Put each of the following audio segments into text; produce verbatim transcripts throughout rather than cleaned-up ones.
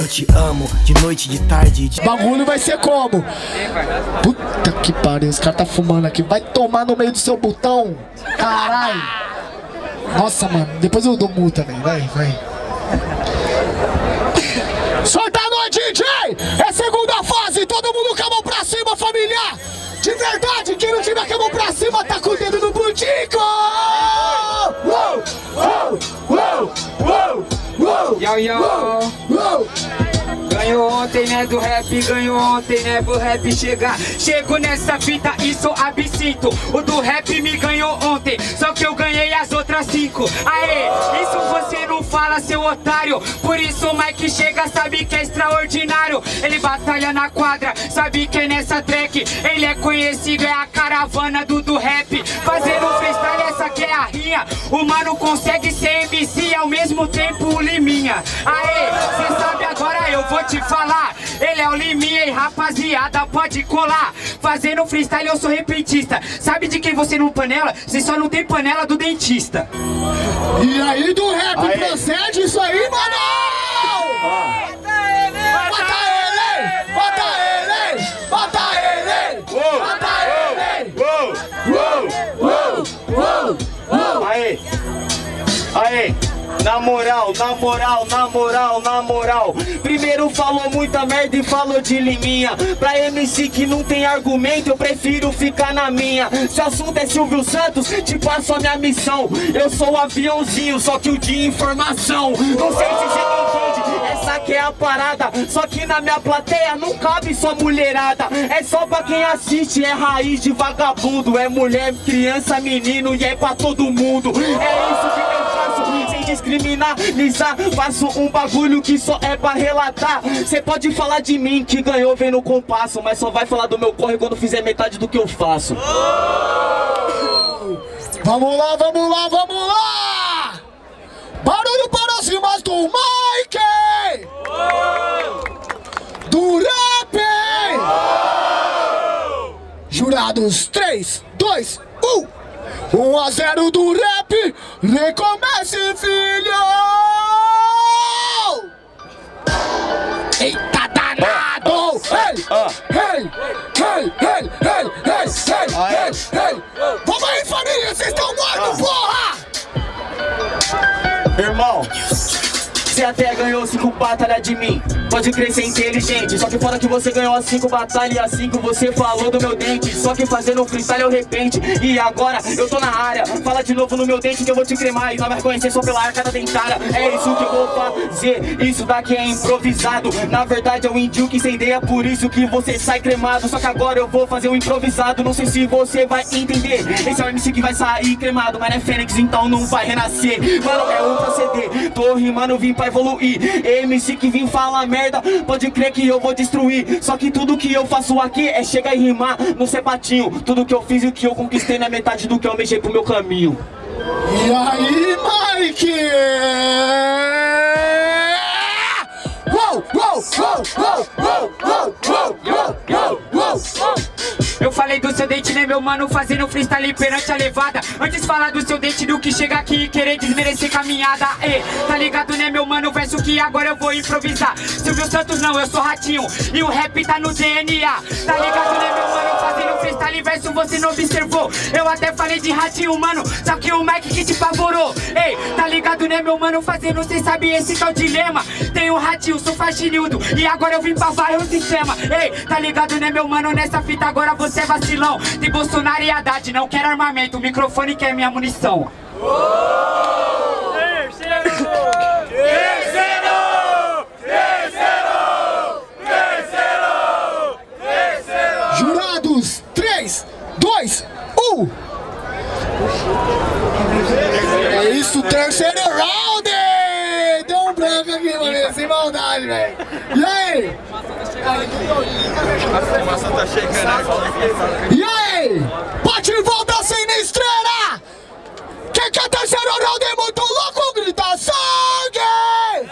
eu te amo, de noite, de tarde, de... Bagulho vai ser como? Puta que pariu, os caras tá fumando aqui. Vai tomar no meio do seu botão. Caralho. Nossa, mano, depois eu dou multa, velho. Vai, vai. Solta a noite, D J! É segunda fase, todo mundo com a mão pra cima, família! De verdade, quem não tiver com a mão pra cima tá com o dedo no budico! Uou! Uou! Uou! Uou! Uou! Yo, yo! Uou! Uou! Ganhou ontem, né, do rap, ganhou ontem, né, pro rap chegar. Chego nessa fita e sou absinto. O do rap me ganhou ontem, só que eu ganhei as outras cinco. Aê, isso você não fala, seu otário. Por isso o Mike chega, sabe que é extraordinário. Ele batalha na quadra, sabe que é nessa track. Ele é conhecido, é a caravana do do rap. Fazendo freestyle, essa que é a rinha. O mano consegue ser M C e ao mesmo tempo o Liminha. Aê, cê sabe agora, eu vou te falar, ele é o Liminha e rapaziada pode colar. Fazendo freestyle eu sou repentista. Sabe de quem você não panela? Você só não tem panela do dentista. E aí do rap aí. Procede isso aí, mano! Bota ele! Bota ele! Bota ele! Bota ele! Bota ele! Aê! Aê! Na moral, na moral, na moral, na moral. Primeiro falou muita merda e falou de Liminha. Pra M C que não tem argumento, eu prefiro ficar na minha. Se o assunto é Silvio Santos, te passo a minha missão. Eu sou o aviãozinho, só que o de informação. Não sei se você entende, essa que é a parada. Só que na minha plateia não cabe só mulherada. É só pra quem assiste, é raiz de vagabundo. É mulher, criança, menino e é pra todo mundo. É isso que eu faço, sem descriminalizar. Faço um bagulho que só é pra relatar. Cê pode falar de mim que ganhou vem no compasso, mas só vai falar do meu corre quando fizer metade do que eu faço. Vamos lá, vamos lá, vamos lá! Barulho para as rimas do Mike! Do rap! Jurados, três, dois, um! um a zero do rap, recomece, filho! Eita danado! Ei, ei, ei, ei, ei, ei, ei, ei! Vamos aí, família, vocês estão mortos, porra! Irmão, você até ganhou cinco batalhas de mim. Pode crer ser inteligente, só que fora que você ganhou as cinco batalhas e as cinco você falou do meu dente. Só que fazendo um freestyle eu repente. E agora eu tô na área, fala de novo no meu dente que eu vou te cremar. E não vai reconhecer só pela arca da dentária. É isso que eu vou fazer, isso daqui é improvisado. Na verdade é o índio que incendeia, por isso que você sai cremado. Só que agora eu vou fazer um improvisado, não sei se você vai entender. Esse é o M C que vai sair cremado, mas não é Fênix, então não vai renascer. Mano, é um proceder, tô rimando, vim pra evoluir. M C que vim falar merda, pode crer que eu vou destruir. Só que tudo que eu faço aqui é chegar e rimar no sapatinho. Tudo que eu fiz e o que eu conquistei na metade do que eu mexi pro meu caminho. E aí, Mike? Uou, uou, uou, uou, uou, uou, uou, uou, uou, uou, uou. Eu falei do seu dente, né, meu mano, fazendo freestyle perante a levada. Antes falar do seu dente do que chega aqui e querer desmerecer caminhada. E, tá ligado, né, meu mano, verso que agora eu vou improvisar. Silvio Santos não, eu sou ratinho e o rap tá no D N A. Tá ligado, né, meu mano, fazendo freestyle verso você não observou. Eu até falei de ratinho, mano, só que o Mike que te favorou. Ei, tá ligado, né, meu mano, fazendo, cê sabe esse que é o dilema. Tem o ratinho, sou faxinildo e agora eu vim pra varrer o sistema. Ei, tá ligado, né, meu mano, nessa fita agora você é vacilão. Tem Bolsonaro e Haddad, não quero armamento, o microfone quer minha munição. Oh! Terceiro! Terceiro! Terceiro! Terceiro! Terceiro! Jurados, três, dois, um! É isso, terceiro round! Deu um branco aqui, mano, sem maldade, velho. E aí? A fumaça tá chegando. E aí? Bate e volta sem nem estrela! Quem quer terceiro round é muito louco, grita sangue!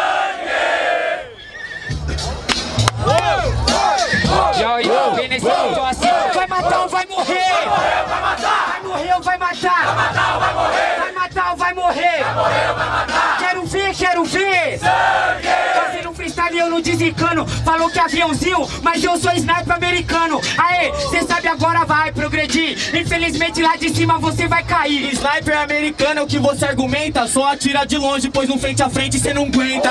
Sangue! Yo, yo, vem nesse situação. Vai matar ou vai morrer? Vai matar! Vai morrer ou vai matar? Vai matar ou vai morrer? Vai matar ou vai morrer? Vai morrer ou vai matar? Quero ver, quero ver! Sangue! Fazendo freestyle eu no desencano. Falou que aviãozinho, mas eu sou sniper americano. Aê, cê sabe agora vai progredir. Infelizmente lá de cima você vai cair. Sniper americano é o que você argumenta. Só atira de longe, pois no frente a frente cê não aguenta.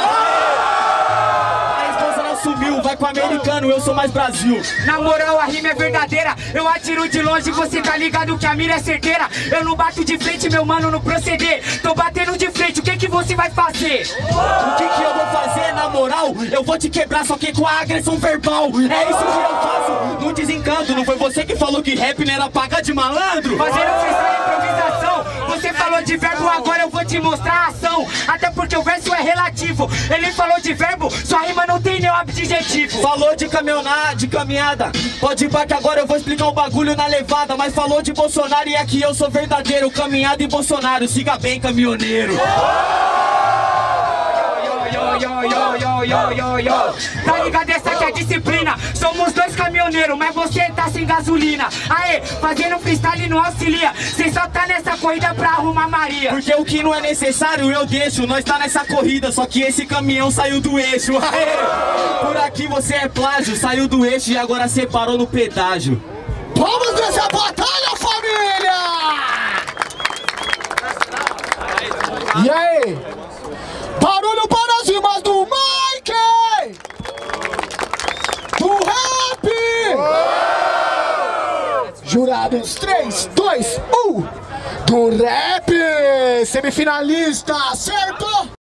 A resposta não sumiu, vai com o americano, eu sou mais Brasil. Na moral a rima é verdadeira. Eu atiro de longe, você tá ligado que a mira é certeira. Eu não bato de frente, meu mano, no proceder. Tô batendo de frente, o que que você vai fazer? O que que eu vou fazer, na moral? Eu vou te quebrar, só que com a agressão verbal. É isso que eu faço, no desencanto. Não foi você que falou que rap não era paga de malandro? Fazendo freestyle improvisação. Você falou de verbo, agora eu vou te mostrar a ação. Até porque o verso é relativo. Ele falou de verbo, sua rima não tem nenhum adjetivo. Falou de caminhonada, de caminhada. Pode ir pra que agora eu vou explicar um bagulho na levada. Mas falou de Bolsonaro e aqui eu sou verdadeiro. Caminhada e Bolsonaro, siga bem, caminhoneiro. Yo, yo, yo, yo, yo, yo, yo. Tá ligado, essa aqui é a disciplina. Somos dois caminhoneiros, mas você tá sem gasolina. Aê, fazendo freestyle não auxilia. Cê só tá nessa corrida pra arrumar Maria. Porque o que não é necessário eu deixo. Nós tá nessa corrida, só que esse caminhão saiu do eixo. Aê, por aqui você é plágio. Saiu do eixo e agora separou no pedágio. Vamos nessa batalha, família! E aí? Barulho para as rimas do Mike! Do rap! Jurados, três, dois, um! Do rap! Semifinalista, certo?